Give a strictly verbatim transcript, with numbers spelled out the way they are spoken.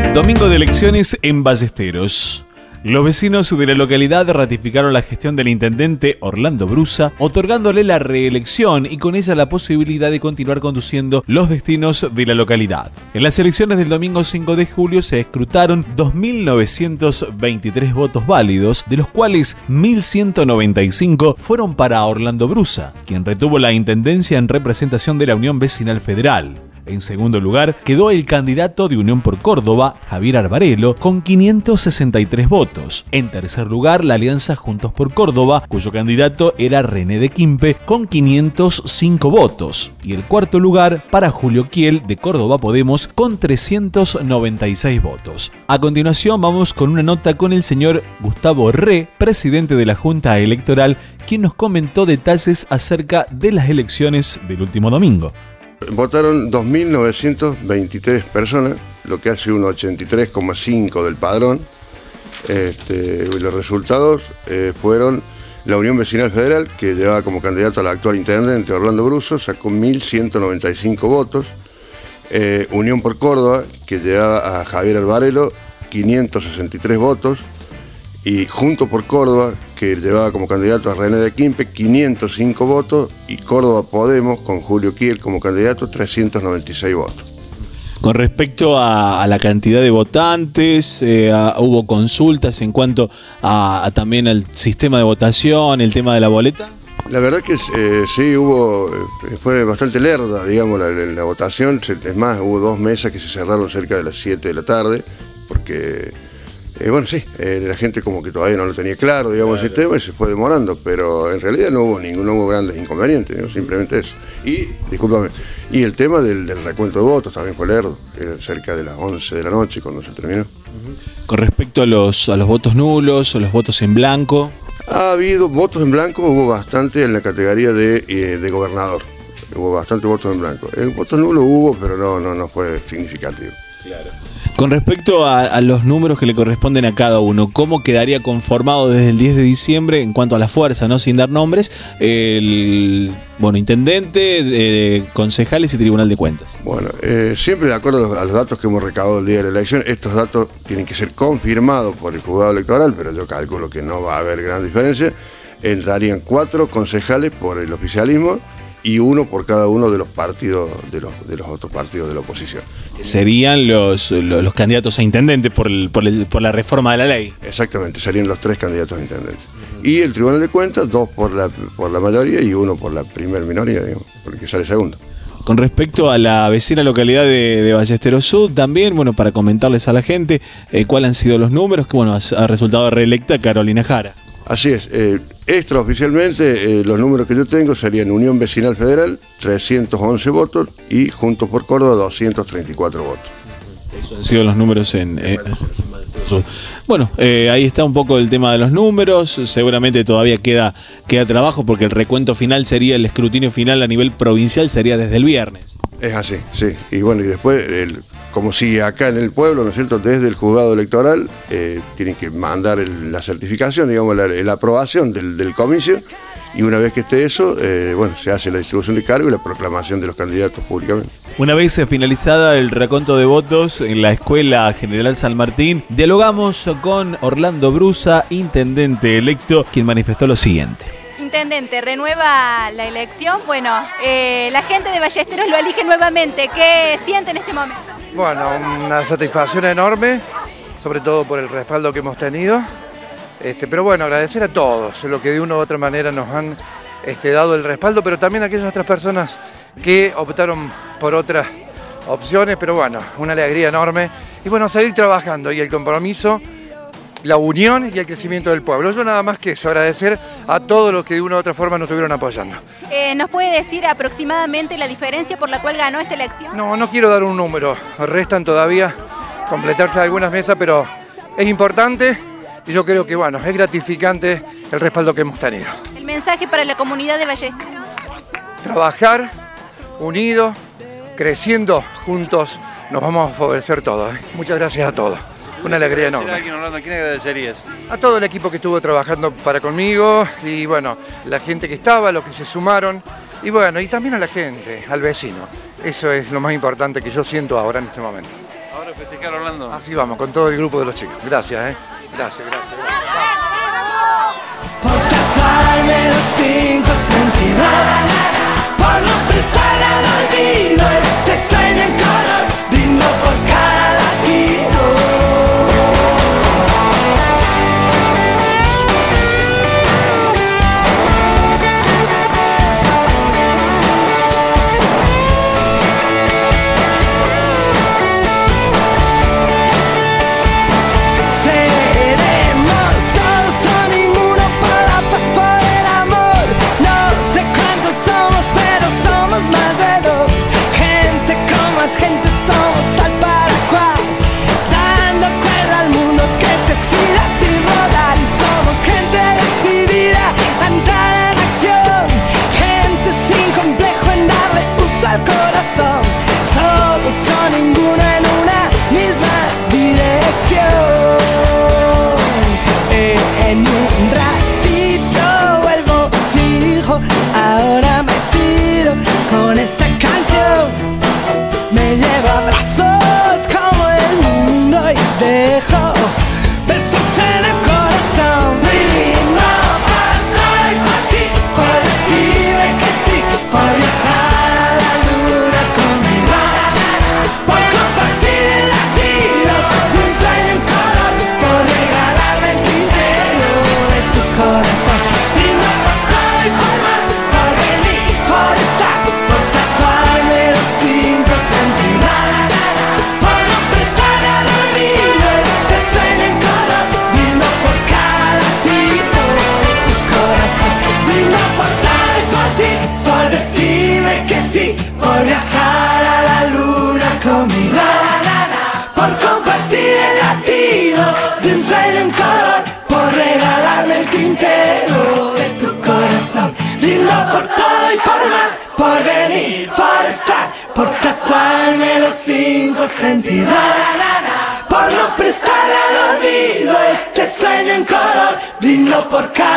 Domingo de elecciones en Ballesteros. Los vecinos de la localidad ratificaron la gestión del intendente Orlando Brusa, otorgándole la reelección y con ella la posibilidad de continuar conduciendo los destinos de la localidad. En las elecciones del domingo cinco de julio se escrutaron dos mil novecientos veintitrés votos válidos, de los cuales mil ciento noventa y cinco fueron para Orlando Brusa, quien retuvo la intendencia en representación de la Unión Vecinal Federal. En segundo lugar, quedó el candidato de Unión por Córdoba, Javier Arbarelo, con quinientos sesenta y tres votos. En tercer lugar, la alianza Juntos por Córdoba, cuyo candidato era René de Quimpe, con quinientos cinco votos. Y el cuarto lugar para Julio Kiel, de Córdoba Podemos, con trescientos noventa y seis votos. A continuación, vamos con una nota con el señor Gustavo Re, presidente de la Junta Electoral, quien nos comentó detalles acerca de las elecciones del último domingo. Votaron dos mil novecientos veintitrés personas, lo que hace un ochenta y tres coma cinco del padrón. Este, los resultados eh, fueron la Unión Vecinal Federal, que llevaba como candidato al actual intendente Orlando Brusa, sacó mil ciento noventa y cinco votos. Eh, Unión por Córdoba, que llevaba a Javier Arbarelo, quinientos sesenta y tres votos. Y Juntos por Córdoba, que llevaba como candidato a René de Quimpe, quinientos cinco votos, y Córdoba Podemos, con Julio Kiel como candidato, trescientos noventa y seis votos. Con respecto a, a la cantidad de votantes, eh, a, hubo consultas en cuanto a, a también al sistema de votación, el tema de la boleta. La verdad que eh, sí, hubo, eh, fue bastante lerda, digamos, la, la votación. Es más, hubo dos mesas que se cerraron cerca de las siete de la tarde, porque... Eh, bueno, sí, eh, la gente como que todavía no lo tenía claro, digamos, claro, el tema, y se fue demorando, pero en realidad no hubo ningún, no hubo grandes inconvenientes, ¿no? Simplemente eso. Y, discúlpame, y el tema del, del recuento de votos también fue lerdo, era cerca de las once de la noche cuando se terminó. Con respecto a los, a los votos nulos o los votos en blanco. Ha habido votos en blanco, hubo bastante en la categoría de, eh, de gobernador, hubo bastante votos en blanco. Eh, votos nulos hubo, pero no, no, no fue significativo. Claro. Con respecto a, a los números que le corresponden a cada uno, ¿cómo quedaría conformado desde el diez de diciembre en cuanto a la fuerza, no sin dar nombres, el bueno, intendente, eh, concejales y tribunal de cuentas? Bueno, eh, siempre de acuerdo a los, a los datos que hemos recabado el día de la elección, estos datos tienen que ser confirmados por el juzgado electoral, pero yo calculo que no va a haber gran diferencia. Entrarían cuatro concejales por el oficialismo y uno por cada uno de los partidos, de los, de los otros partidos de la oposición. Serían los, los, los candidatos a intendente por, el, por, el, por la reforma de la ley. Exactamente, serían los tres candidatos a intendentes. Uh-huh. Y el Tribunal de Cuentas, dos por la, por la mayoría y uno por la primer minoría, digamos, porque sale segundo. Con respecto a la vecina localidad de, de Ballesteros Sur, también, bueno, para comentarles a la gente eh, cuáles han sido los números, que bueno, ha, ha resultado reelecta Carolina Jara. Así es, eh, extraoficialmente eh, los números que yo tengo serían Unión Vecinal Federal, trescientos once votos, y Juntos por Córdoba, doscientos treinta y cuatro votos. Esos han sido los números en... Eh, bueno, eh, ahí está un poco el tema de los números, seguramente todavía queda, queda trabajo porque el recuento final sería, el escrutinio final a nivel provincial sería desde el viernes. Es así, sí, y bueno, y después... El, como si acá en el pueblo, ¿no es cierto?, desde el juzgado electoral eh, tienen que mandar el, la certificación, digamos, la, la aprobación del, del comicio, y una vez que esté eso, eh, bueno, se hace la distribución de cargo y la proclamación de los candidatos públicamente. Una vez finalizada el recuento de votos en la Escuela General San Martín, dialogamos con Orlando Brusa, intendente electo, quien manifestó lo siguiente. Intendente, renueva la elección, bueno, eh, la gente de Ballesteros lo elige nuevamente, ¿qué siente en este momento? Bueno, una satisfacción enorme, sobre todo por el respaldo que hemos tenido, este, pero bueno, agradecer a todos, lo que de una u otra manera nos han este, dado el respaldo, pero también a aquellas otras personas que optaron por otras opciones, pero bueno, una alegría enorme, y bueno, seguir trabajando, y el compromiso, la unión y el crecimiento del pueblo. Yo nada más que eso, agradecer a todos los que de una u otra forma nos estuvieron apoyando. Eh, ¿Nos puede decir aproximadamente la diferencia por la cual ganó esta elección? No, no quiero dar un número, restan todavía completarse algunas mesas, pero es importante y yo creo que bueno, es gratificante el respaldo que hemos tenido. El mensaje para la comunidad de Ballesteros. Trabajar unidos, creciendo juntos, nos vamos a favorecer todos. ¿eh? Muchas gracias a todos. Una alegría enorme. ¿A quién, Orlando? ¿A quién agradecerías? A todo el equipo que estuvo trabajando para conmigo y bueno, la gente que estaba, los que se sumaron y bueno, y también a la gente, al vecino. Eso es lo más importante que yo siento ahora en este momento. Ahora festejar, Orlando. Así vamos, con todo el grupo de los chicos. Gracias, ¿eh? Gracias, gracias. Por tatuarme los cinco sentidos, por no prestarle al olvido este sueño en color, brindo por cada latido. Sentidos, por no prestarle al olvido este sueño en color, brindo por cada